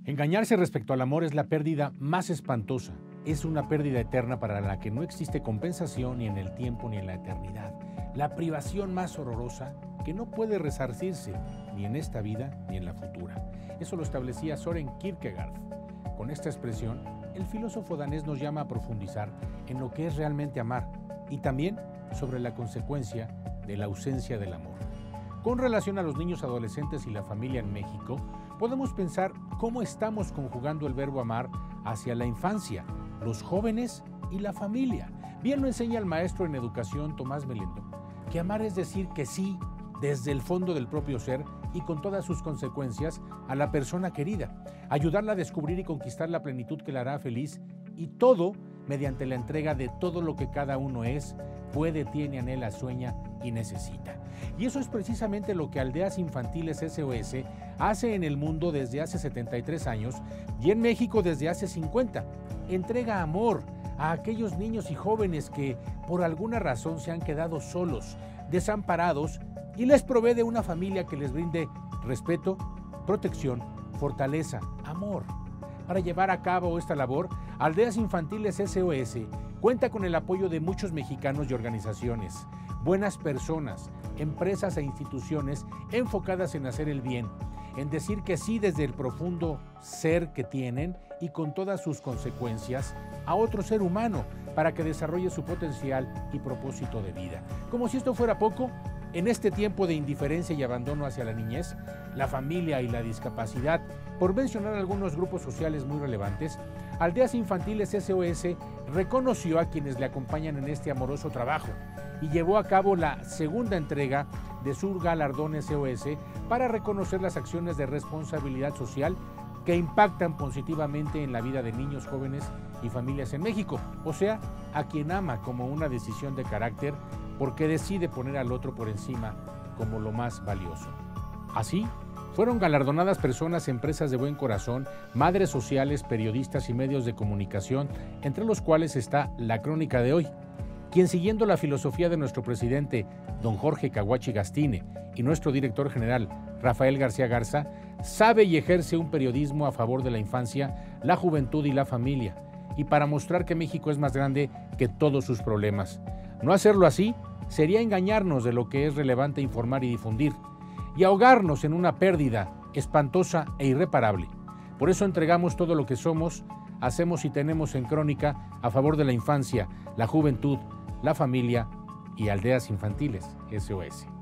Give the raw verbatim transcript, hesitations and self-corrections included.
Engañarse respecto al amor es la pérdida más espantosa. Es una pérdida eterna para la que no existe compensación ni en el tiempo ni en la eternidad. La privación más horrorosa que no puede resarcirse ni en esta vida ni en la futura. Eso lo establecía Søren Kierkegaard. Con esta expresión, el filósofo danés nos llama a profundizar en lo que es realmente amar y también sobre la consecuencia de la ausencia del amor. Con relación a los niños, adolescentes y la familia en México, podemos pensar cómo estamos conjugando el verbo amar hacia la infancia, los jóvenes y la familia. Bien lo enseña el maestro en educación Tomás Melendo, que amar es decir que sí desde el fondo del propio ser y con todas sus consecuencias a la persona querida, ayudarla a descubrir y conquistar la plenitud que la hará feliz, y todo mediante la entrega de todo lo que cada uno es, puede, tiene, anhela, sueña y necesita. Y eso es precisamente lo que Aldeas Infantiles S O S hace en el mundo desde hace setenta y tres años y en México desde hace cincuenta. Entrega amor a aquellos niños y jóvenes que por alguna razón se han quedado solos, desamparados, y les provee de una familia que les brinde respeto, protección, fortaleza, amor. Para llevar a cabo esta labor, Aldeas Infantiles S O S cuenta con el apoyo de muchos mexicanos y organizaciones, buenas personas, empresas e instituciones enfocadas en hacer el bien, en decir que sí desde el profundo ser que tienen y con todas sus consecuencias a otro ser humano para que desarrolle su potencial y propósito de vida. Como si esto fuera poco, en este tiempo de indiferencia y abandono hacia la niñez, la familia y la discapacidad, por mencionar algunos grupos sociales muy relevantes, Aldeas Infantiles S O S reconoció a quienes le acompañan en este amoroso trabajo y llevó a cabo la segunda entrega de su galardón S O S para reconocer las acciones de responsabilidad social que impactan positivamente en la vida de niños, jóvenes y familias en México, o sea, a quien ama como una decisión de carácter porque decide poner al otro por encima como lo más valioso. Así, fueron galardonadas personas, empresas de buen corazón, madres sociales, periodistas y medios de comunicación, entre los cuales está La Crónica de Hoy, quien, siguiendo la filosofía de nuestro presidente, don Jorge Caguachi Gastine, y nuestro director general, Rafael García Garza, sabe y ejerce un periodismo a favor de la infancia, la juventud y la familia, y para mostrar que México es más grande que todos sus problemas. No hacerlo así sería engañarnos de lo que es relevante informar y difundir, y ahogarnos en una pérdida espantosa e irreparable. Por eso entregamos todo lo que somos, hacemos y tenemos en Crónica a favor de la infancia, la juventud, la familia y Aldeas Infantiles S O S.